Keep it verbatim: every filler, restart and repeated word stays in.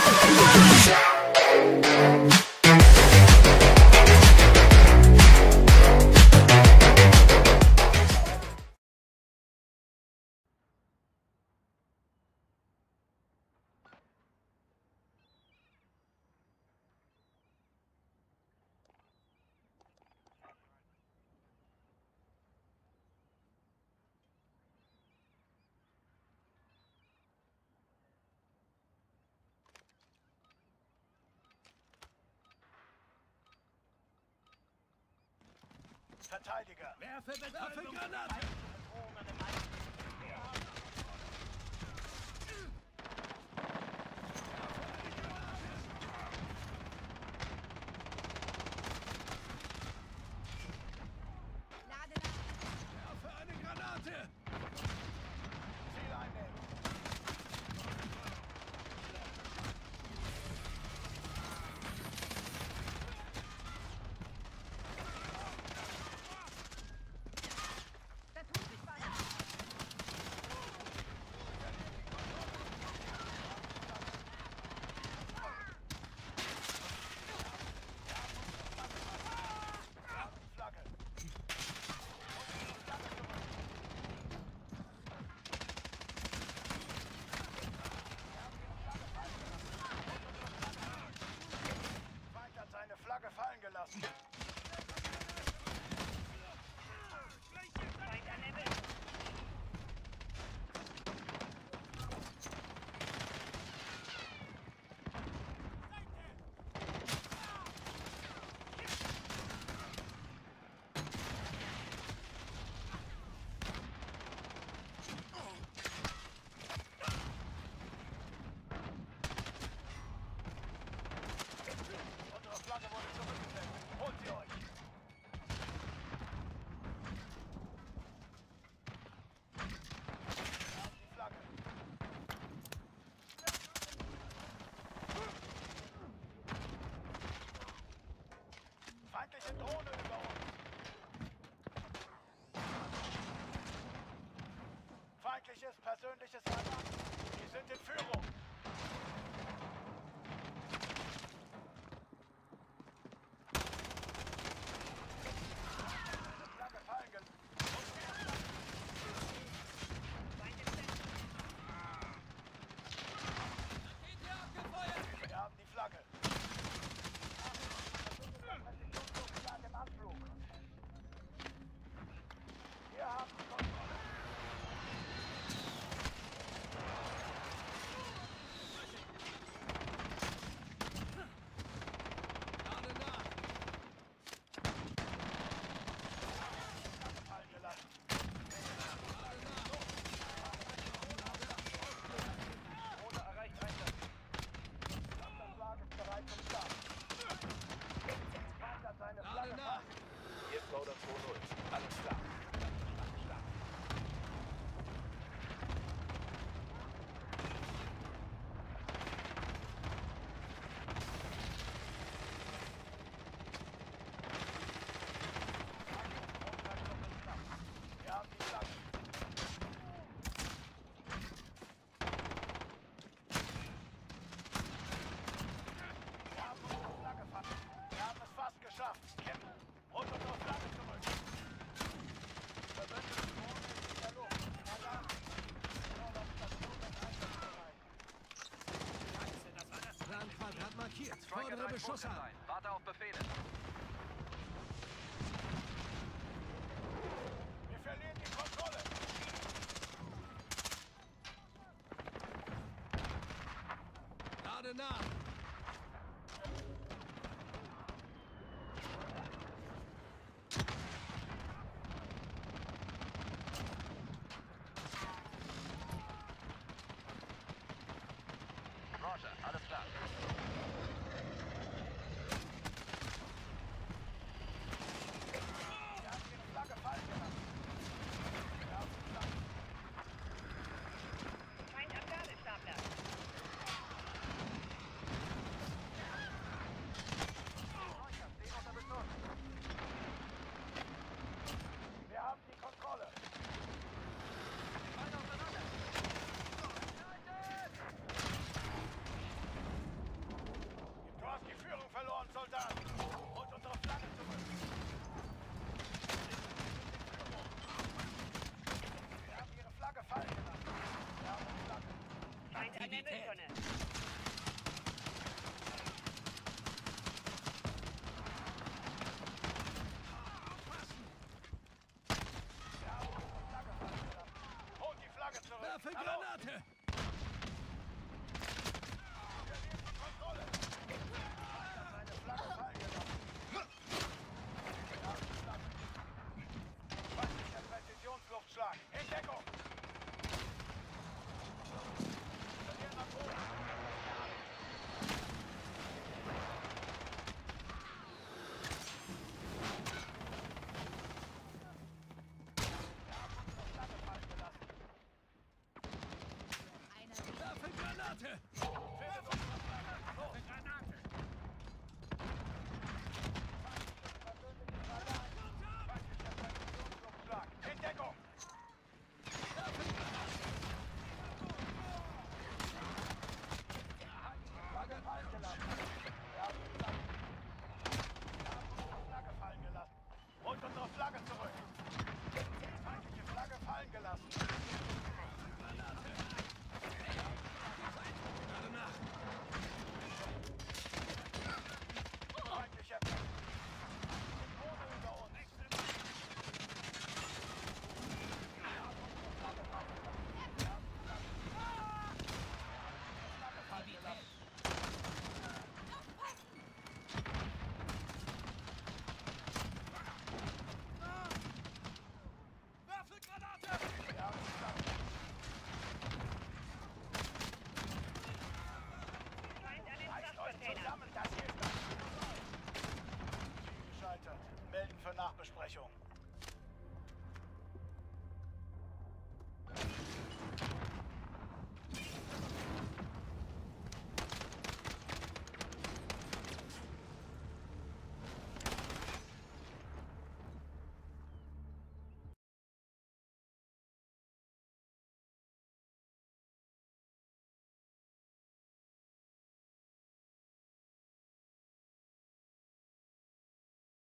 Verteidiger! Werfe Betäubungsgranate! Werfe eine Granate! Ziel einnehmen! Gefallen gelassen. Feindliche Drohne über uns. Feindliches persönliches Alarm. Die sind in Führung. Flagge fallen gelassen. Wir haben die Flagge. Im Anflug. Wir haben die Kontrolle. Fallen gelassen. Drohne erreicht Einsatz. Das Lager ist bereit zum Start. Feind hat seine Flagge fast. Hier ist Loader zwei null. Alles klar. Wir haben die Flagge. Wir haben unsere Flagge fast. Wir haben es fast geschafft. Kämpfen. Rund um unsere Flagge zurück. Verbündete Drohnen in der Luft. Alarm. Nordoststation ist einsatzbereit. Planquadrat markiert. Striker Vordere drei Beschuss an. rein. Warte auf Befehle. Wir verlieren die Kontrolle. Lade nach. Roger, alles klar. Wir haben die Flagge fallen gelassen. Wir haben die Flagge. Feind am Gabelstapler. Stehen unter Beschuss. Wir haben die Kontrolle. Aktivität. Wir haben unsere Flagge fallen gelassen. Holt die Flagge zurück. Werfe Hallo? Granate! Wir nehmen die Kontrolle. Er hat seine Flagge fallen gelassen. Wir haben die Flagge. Feindlicher Präzisionsluftschlag. In Deckung. Verkehr nach oben. Wir haben unsere Flagge fallen gelassen. Werfe Granate! Findet unsere Flagge. Los.